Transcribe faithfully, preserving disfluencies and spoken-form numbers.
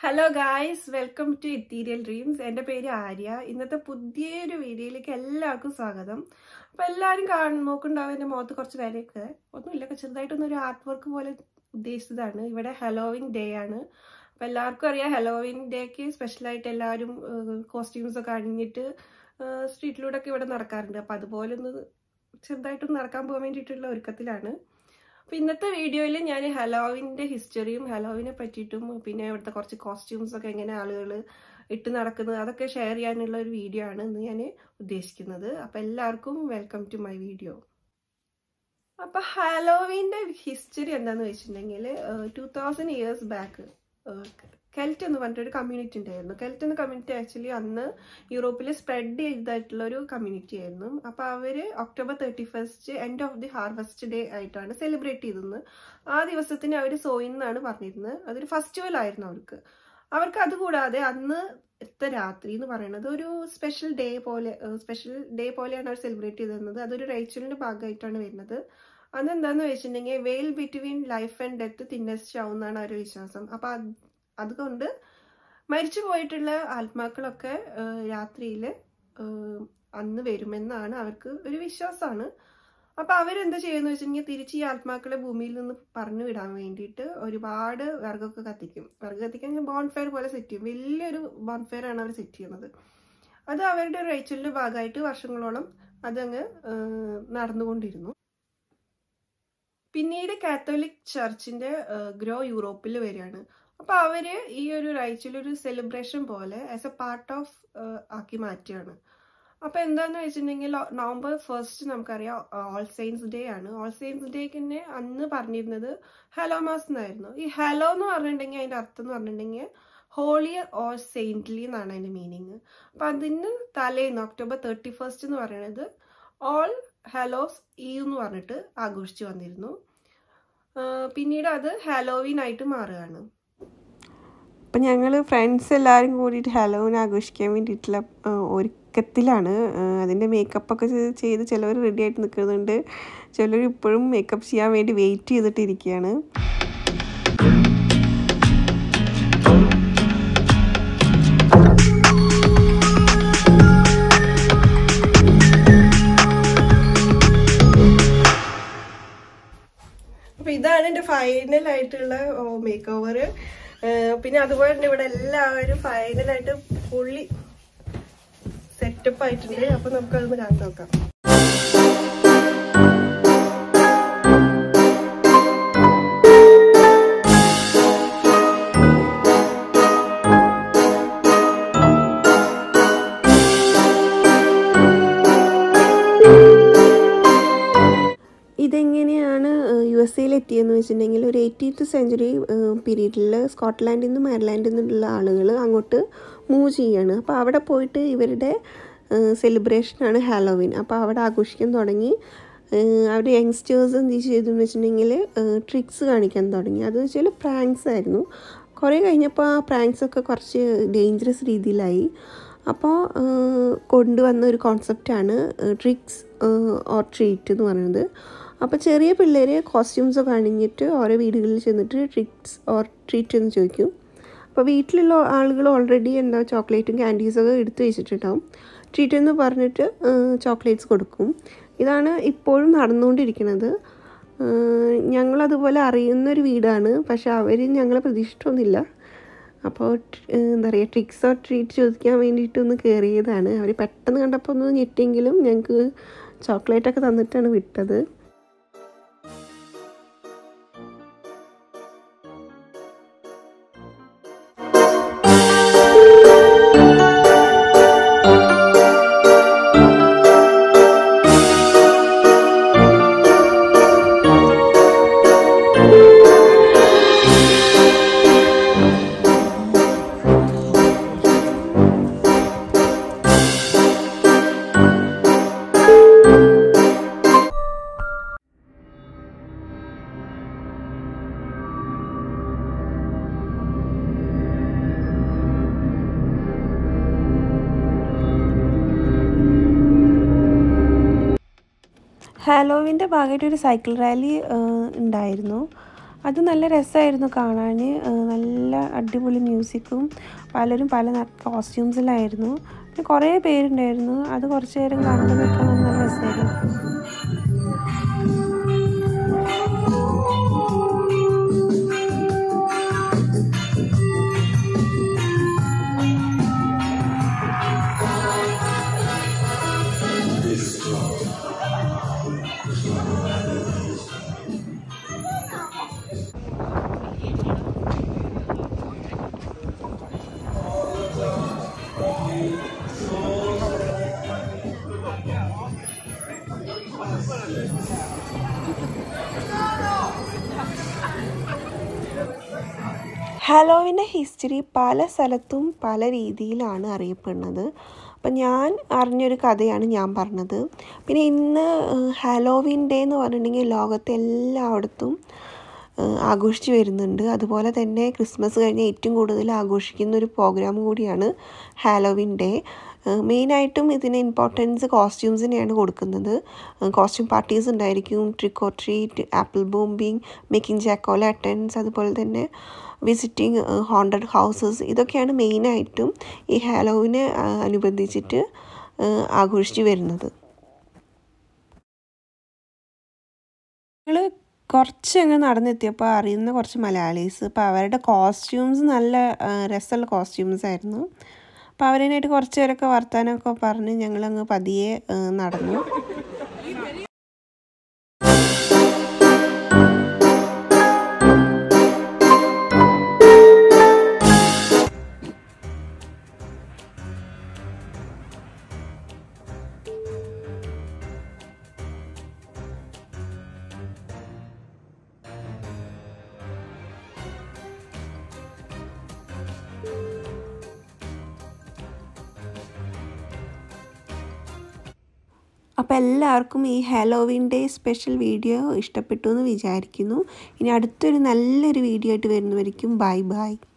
Hello guys, welcome to Ethereal Dreams. എൻ്റെ പേര് ആര്യ. ഇന്നത്തെ പുതിയൊരു വീഡിയോയിലേക്ക് എല്ലാവർക്കും സ്വാഗതം. അപ്പോൾ എല്ലാവരും കാണും നോക്കുന്നുണ്ടാവും എൻ്റെ മുഖത്ത് കുറച്ച് കാര്യമൊക്കെ ഒന്നുമില്ല, ചെറുതായിട്ടൊന്നൊരു ആർട്ട് വർക്ക് പോലെ ഉദ്ദേശിച്ചതാണ്. ഇവിടെ ഹലോവിൻ ഡേ ആണ്. അപ്പോൾ എല്ലാവർക്കും അറിയാം ഹലോവിൻ ഡേക്ക് സ്പെഷ്യലായിട്ട് എല്ലാവരും കോസ്റ്റ്യൂംസ് ഒക്കെ അണിഞ്ഞിട്ട് സ്ട്രീറ്റിലൂടെ ഒക്കെ ഇവിടെ നടക്കാറുണ്ട്. അപ്പോൾ അതുപോലെ ഒന്ന് ചെറുതായിട്ടൊന്ന് നടക്കാൻ പോകാൻ വേണ്ടിയിട്ടുള്ള ഒരുക്കത്തിലാണ്. അപ്പോൾ ഇന്നത്തെ വീഡിയോയിൽ ഞാൻ ഹലോവിൻ്റെ ഹിസ്റ്ററിയും ഹലോവിനെ പറ്റിയിട്ടും പിന്നെ ഇവിടുത്തെ കുറച്ച് കോസ്റ്റ്യൂംസ് ഒക്കെ എങ്ങനെ ആളുകൾ ഇട്ട് നടക്കുന്നത് അതൊക്കെ ഷെയർ ചെയ്യാനുള്ള ഒരു വീഡിയോ ആണ് ഇന്ന് ഞാൻ ഉദ്ദേശിക്കുന്നത്. അപ്പോൾ എല്ലാവർക്കും വെൽക്കം ടു മൈ വീഡിയോ. അപ്പോൾ ഹലോവിൻ്റെ ഹിസ്റ്ററി എന്താണെന്ന് വെച്ചിട്ടുണ്ടെങ്കിൽ two thousand years back Celt എന്ന് പറഞ്ഞിട്ടൊരു കമ്മ്യൂണിറ്റി ഉണ്ടായിരുന്നു. കെൽറ്റ് എന്ന കമ്മ്യൂണിറ്റി ആക്ച്വലി അന്ന് യൂറോപ്പിൽ സ്പ്രെഡ് ചെയ്തിട്ടുള്ള ഒരു കമ്മ്യൂണിറ്റി ആയിരുന്നു. അപ്പോൾ അവർ October thirty first end of the harvest day ആയിട്ടാണ് സെലിബ്രേറ്റ് ചെയ്തത്. ആ ദിവസത്തിന് അവർ സോയിൻ എന്നാണ് പറഞ്ഞിരുന്നത്. അതൊരു ഫെസ്റ്റിവൽ ആയിരുന്നു അവർക്ക്. അവർക്ക് അതുകൂടാതെ അന്ന് എത്ത രാത്രി എന്ന് പറയുന്നത് ഒരു സ്പെഷ്യൽ ഡേ പോലെ സ്പെഷ്യൽ ഡേ പോലെയാണ് അവർ സെലിബ്രേറ്റ് ചെയ്തിരുന്നത്. അതൊരു റൈച്വലിന്റെ ഭാഗമായിട്ടാണ് വരുന്നത്. അതെന്താന്ന് വെച്ചിട്ടുണ്ടെങ്കിൽ veil between life and death thinnest ആവുമെന്നാണ് അവരുടെ വിശ്വാസം. അപ്പൊ അതുകൊണ്ട് മരിച്ചു പോയിട്ടുള്ള ആത്മാക്കളൊക്കെ രാത്രിയിൽ അന്ന് വരുമെന്നാണ് അവർക്ക് ഒരു വിശ്വാസമാണ്. അപ്പൊ അവരെന്താ ചെയ്യുന്ന വെച്ചിട്ടുണ്ടെങ്കിൽ തിരിച്ച് ഈ ആത്മാക്കളെ ഭൂമിയിൽ നിന്ന് പറഞ്ഞു വിടാൻ വേണ്ടിയിട്ട് ഒരുപാട് വിറകൊക്കെ കത്തിക്കും. വിറക് കത്തിക്കാൻ ബോൺഫയർ പോലെ സെറ്റ് ചെയ്യും. വലിയൊരു ബോൺഫയർ ആണ് അവർ സെറ്റ് ചെയ്യുന്നത്. അത് അവരുടെ റൈച്വലിന്റെ ഭാഗമായിട്ട് വർഷങ്ങളോളം അതങ്ങ് നടന്നുകൊണ്ടിരുന്നു. പിന്നീട് കാത്തോലിക് ചർച്ചിന്റെ ഗ്രോ യൂറോപ്പിൽ വരികയാണ്. അപ്പൊ അവര് ഈ ഒരു റൈച്വൽ ഒരു സെലിബ്രേഷൻ പോലെ ആസ് എ പാർട്ട് ഓഫ് ആക്കി മാറ്റുകയാണ്. അപ്പൊ എന്താന്ന് വെച്ചിട്ടുണ്ടെങ്കിൽ നവംബർ ഫസ്റ്റ് നമുക്കറിയാം ഓൾ സെയിൻസ് ഡേ ആണ്. ഓൾ സെയിൻസ് ഡേക്ക് തന്നെ അന്ന് പറഞ്ഞിരുന്നത് ഹലോ മാസ് എന്നായിരുന്നു. ഈ ഹലോ എന്ന് പറഞ്ഞിട്ടുണ്ടെങ്കിൽ അതിന്റെ അർത്ഥം എന്ന് പറഞ്ഞിട്ടുണ്ടെങ്കിൽ ഹോളിയർ ഓർ സെയിന്റ്ലി എന്നാണ് അതിന്റെ മീനിങ്. അപ്പൊ അതിന് തലേന്ന് ഒക്ടോബർ തേർട്ടി ഫസ്റ്റ് എന്ന് പറയുന്നത് ഓൾ ഹലോസ് ഈവ് എന്ന് പറഞ്ഞിട്ട് ആഘോഷിച്ചു വന്നിരുന്നു. പിന്നീട് അത് ഹലോവിൻ ആയിട്ട് മാറുകയാണ്. അപ്പം ഞങ്ങൾ ഫ്രണ്ട്സ് എല്ലാവരും കൂടിയിട്ട് ഹലോവിൻ ആഘോഷിക്കാൻ വേണ്ടിയിട്ടുള്ള ഒരുക്കത്തിലാണ്. അതിൻ്റെ മേക്കപ്പൊക്കെ ചെയ്ത് ചിലവർ റെഡി ആയിട്ട് നിൽക്കുന്നുണ്ട്, ചിലർ ഇപ്പോഴും മേക്കപ്പ് ചെയ്യാൻ വേണ്ടി വെയിറ്റ് ചെയ്തിട്ടിരിക്കുകയാണ്. അപ്പൊ ഇതാണ് എൻ്റെ ഫൈനൽ ആയിട്ടുള്ള മേക്ക് ഓവർ. പിന്നെ അതുപോലെ തന്നെ ഇവിടെ എല്ലാവരും ഫൈനലായിട്ട് ഫുള്ളി സെറ്റപ്പ് ആയിട്ടുണ്ട്. അപ്പൊ നമുക്കതൊന്ന് കണ്ടു നോക്കാം. ഇതെങ്ങനെയാണ് യു എസ് എയിൽ എത്തിയെന്ന് വെച്ചിട്ടുണ്ടെങ്കിൽ ഒരു എയ്റ്റീൻത്ത് സെഞ്ച്വറി പീരീഡിൽ സ്കോട്ട്ലാൻഡിൽ നിന്ന് അയർലാൻഡിൽ നിന്നുള്ള ആളുകൾ അങ്ങോട്ട് മൂവ് ചെയ്യാണ്. അപ്പോൾ അവിടെ പോയിട്ട് ഇവരുടെ സെലിബ്രേഷനാണ് ഹാലോവിൻ. അപ്പോൾ അവിടെ ആഘോഷിക്കാൻ തുടങ്ങി. അവിടെ യങ്സ്റ്റേഴ്സ് എന്ത് ചെയ്തു എന്ന് വെച്ചിട്ടുണ്ടെങ്കിൽ ട്രിക്സ് കാണിക്കാൻ തുടങ്ങി. അത് വെച്ചാൽ പ്രാങ്ക്സ് ആയിരുന്നു. കുറേ കഴിഞ്ഞപ്പോൾ ആ പ്രാങ്ക്സൊക്കെ കുറച്ച് ഡേഞ്ചറസ് രീതിയിലായി. അപ്പോൾ കൊണ്ടുവന്ന ഒരു കോൺസെപ്റ്റാണ് ട്രിക്സ് ഓർ ട്രീറ്റ് എന്ന് പറയുന്നത്. അപ്പോൾ ചെറിയ പിള്ളേർ കോസ്റ്റ്യൂംസൊക്കെ അണിഞ്ഞിട്ട് ഓരോ വീടുകളിൽ ചെന്നിട്ട് ട്രിക്സ് ഓർ ട്രീറ്റ് എന്ന് ചോദിക്കും. അപ്പോൾ വീട്ടിലുള്ള ആളുകൾ ഓൾറെഡി എന്താ ചോക്ലേറ്റും ക്യാൻഡീസൊക്കെ എടുത്ത് വെച്ചിട്ടുണ്ടാവും. ട്രീറ്റ് എന്ന് പറഞ്ഞിട്ട് ചോക്ലേറ്റ്സ് കൊടുക്കും. ഇതാണ് ഇപ്പോഴും നടന്നുകൊണ്ടിരിക്കുന്നത്. ഞങ്ങളതുപോലെ അറിയുന്നൊരു വീടാണ്, പക്ഷെ അവർ ഞങ്ങളെ പ്രതീക്ഷിച്ചിട്ടൊന്നുമില്ല. അപ്പോൾ എന്താ പറയുക, ട്രിക്സ് ഓർ ട്രീറ്റ് ചോദിക്കാൻ വേണ്ടിയിട്ടൊന്ന് കയറിയതാണ്. അവർ പെട്ടെന്ന് കണ്ടപ്പോൾ ഒന്ന് ഞെട്ടിയെങ്കിലും ഞങ്ങൾക്ക് ചോക്ലേറ്റൊക്കെ തന്നിട്ടാണ് വിട്ടത്. ഹാലോവിൻ്റെ ഭാഗമായിട്ട് ഒരു സൈക്കിൾ റാലി ഉണ്ടായിരുന്നു. അത് നല്ല രസമായിരുന്നു കാണാൻ. നല്ല അടിപൊളി മ്യൂസിക്കും, പലരും പല കോസ്റ്റ്യൂംസിലായിരുന്നു. പിന്നെ കുറേ പേരുണ്ടായിരുന്നു. അത് കുറച്ച് നേരം കണ്ടു നിൽക്കാൻ നല്ല രസമായിരുന്നു. ഹാലോവിൻ്റെ ഹിസ്റ്ററി പല സ്ഥലത്തും പല രീതിയിലാണ് അറിയപ്പെടുന്നത്. അപ്പം ഞാൻ അറിഞ്ഞൊരു കഥയാണ് ഞാൻ പറഞ്ഞത്. പിന്നെ ഇന്ന് ഹാലോവിൻ ഡേ എന്ന് പറഞ്ഞിട്ടുണ്ടെങ്കിൽ ലോകത്തെ എല്ലായിടത്തും ആഘോഷിച്ച് വരുന്നുണ്ട്. അതുപോലെ തന്നെ ക്രിസ്മസ് കഴിഞ്ഞ് ഏറ്റവും കൂടുതൽ ആഘോഷിക്കുന്ന ഒരു പ്രോഗ്രാം കൂടിയാണ് ഹാലോവിൻ ഡേ. മെയിനായിട്ടും ഇതിന് ഇമ്പോർട്ടൻസ് കോസ്റ്റ്യൂംസിനെയാണ് കൊടുക്കുന്നത്. കോസ്റ്റ്യൂം പാർട്ടീസ് ഉണ്ടായിരിക്കും, trick or treat, apple bombing, making jack o lanterns, അതുപോലെ തന്നെ വിസിറ്റിംഗ് ഹോണ്ടഡ് ഹൗസസ്. ഇതൊക്കെയാണ് മെയിനായിട്ടും ഈ ഹാലോവിനെ അനുബന്ധിച്ചിട്ട് ആഘോഷിച്ച് വരുന്നത്. ഞങ്ങൾ കുറച്ചങ്ങ് നടന്നെത്തിയപ്പോൾ അറിയുന്ന കുറച്ച് മലയാളീസ്, അപ്പോൾ അവരുടെ കോസ്റ്റ്യൂംസ് നല്ല രസമുള്ള കോസ്റ്റ്യൂംസ് ആയിരുന്നു. അപ്പോൾ അവരതിനായിട്ട് കുറച്ച് പേരൊക്കെ വർത്താനമൊക്കെ പറഞ്ഞ് ഞങ്ങളങ്ങ് പതിയെ നടന്നു. അപ്പോൾ എല്ലാവർക്കും ഈ ഹാലോവിൻ ഡേ സ്പെഷ്യൽ വീഡിയോ ഇഷ്ടപ്പെട്ടു എന്ന് വിചാരിക്കുന്നു. ഇനി അടുത്തൊരു നല്ലൊരു വീഡിയോ ആയിട്ട് വരുന്നവരിക്കും ബൈ ബൈ.